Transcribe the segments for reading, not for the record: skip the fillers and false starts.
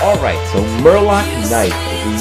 Alright, so Murloc Knight.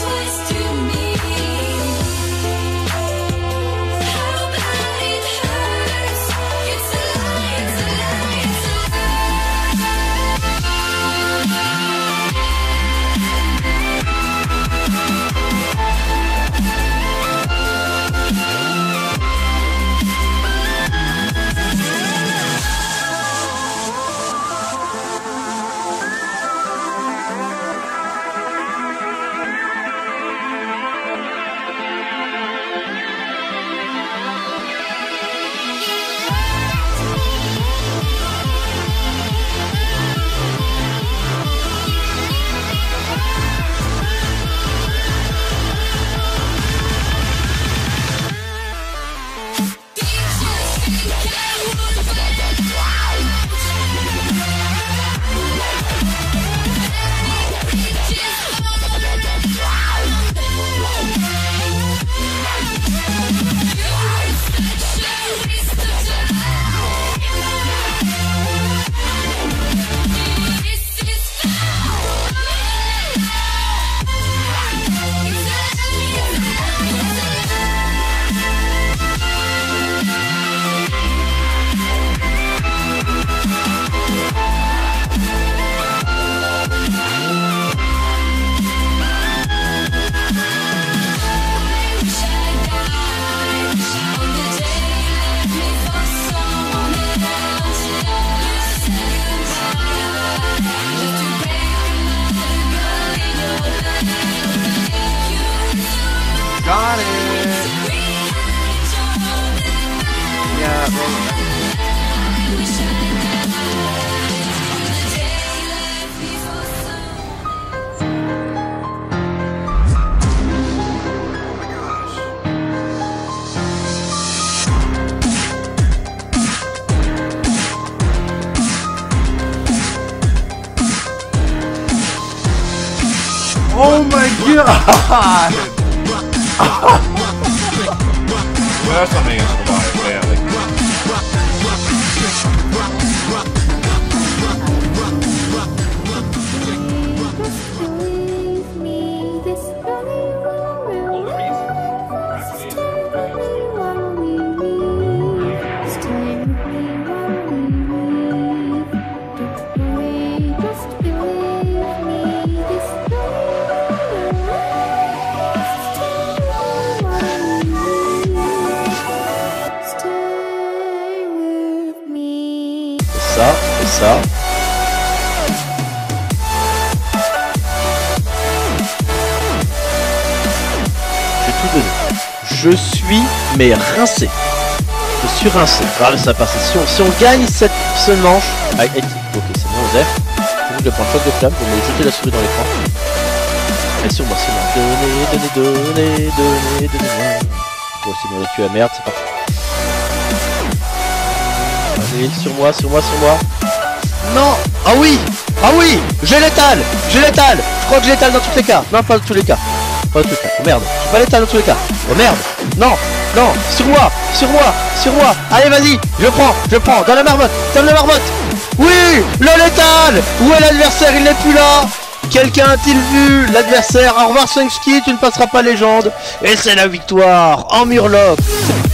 Got it! Yeah, well... Oh my god! Well, that's something against Goliath, badly. Ça, et ça. J'ai tout donné. Je suis mais rincé. Je suis rincé. Regardez ça passer. Si on gagne cette manche. Ok, c'est bon, Osef. Je vais prendre choc de flamme. Vous me jeter la souris dans l'écran. Allez, sur moi, c'est moi. Donnez. Bon, c'est bon, tu la merde, c'est parti. Allez, sur moi. Non. Ah oui, j'ai l'étal. Je crois que j'ai l'étal dans tous les cas. Non, pas dans tous les cas. Oh merde, j'ai pas l'étal dans tous les cas. Oh merde. Non, sur moi. Allez, vas-y, je prends. Dans la marmotte. Oui, le létal. Où est l'adversaire? Il n'est plus là. Quelqu'un a-t-il vu l'adversaire? Au revoir Swanksky, tu ne passeras pas légende. Et c'est la victoire en Murloc.